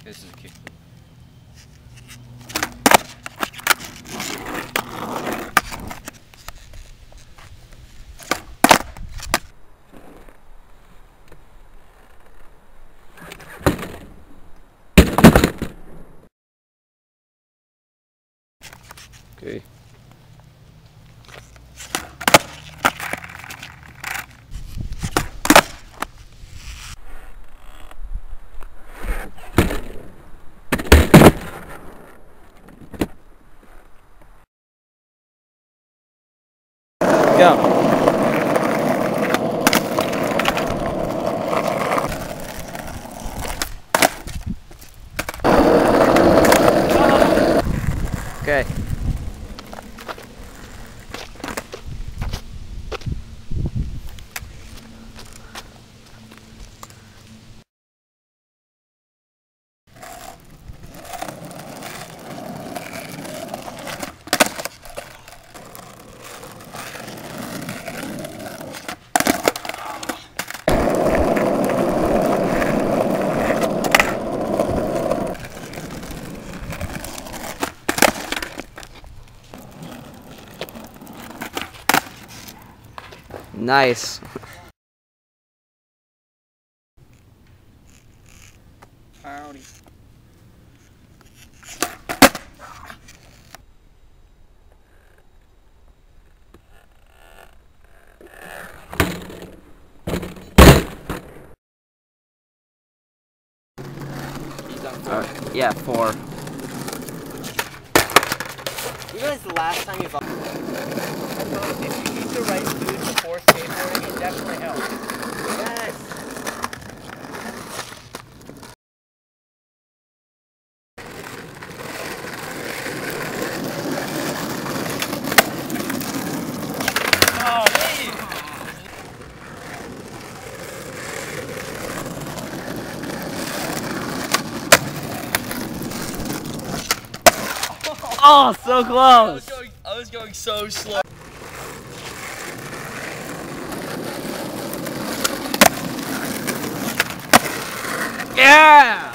This is a kickflip. Okay. Go. Okay. Nice. Howdy. Yeah, 4. You guys, the last time you've... If you eat the right food before skateboarding, it definitely helps. Yes! Oh, man! Oh, so close! I was going so slow. Yeah!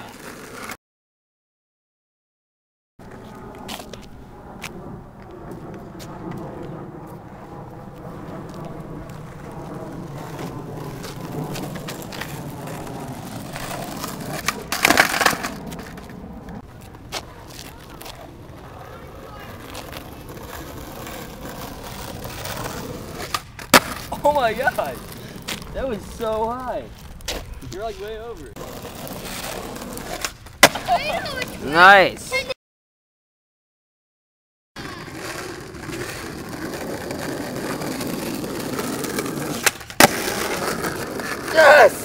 Oh my god! That was so high. You're like way over. Nice! Yes!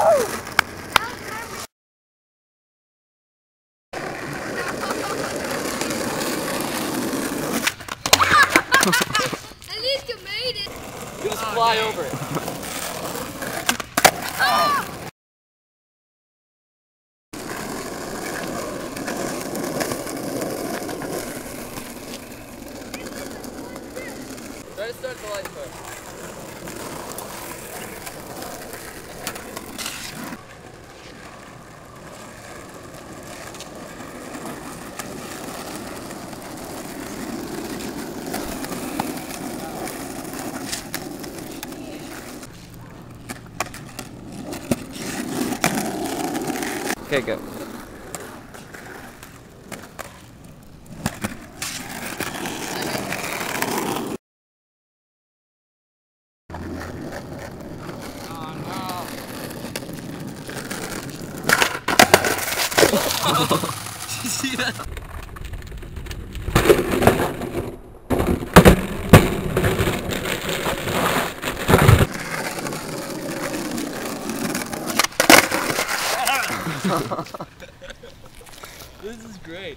At least you made it. You just fly over it. Try to start the light first. Okay, go. Did you see that? This is great.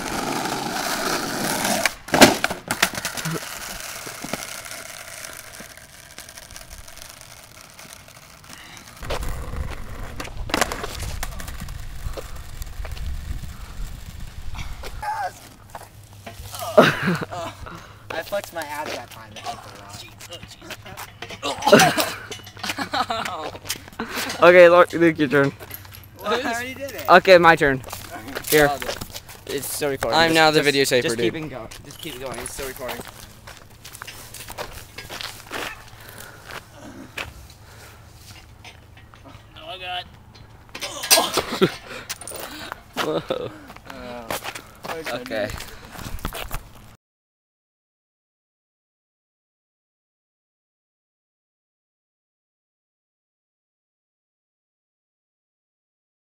I flexed my abs that time. That helped a lot. Okay, Luke, your turn. Well, I already did it. Okay, my turn. Here. It's still recording. I'm now the videotaper, just dude. Keep it going. Just keep it going. It's still recording. Oh God. Whoa. Okay.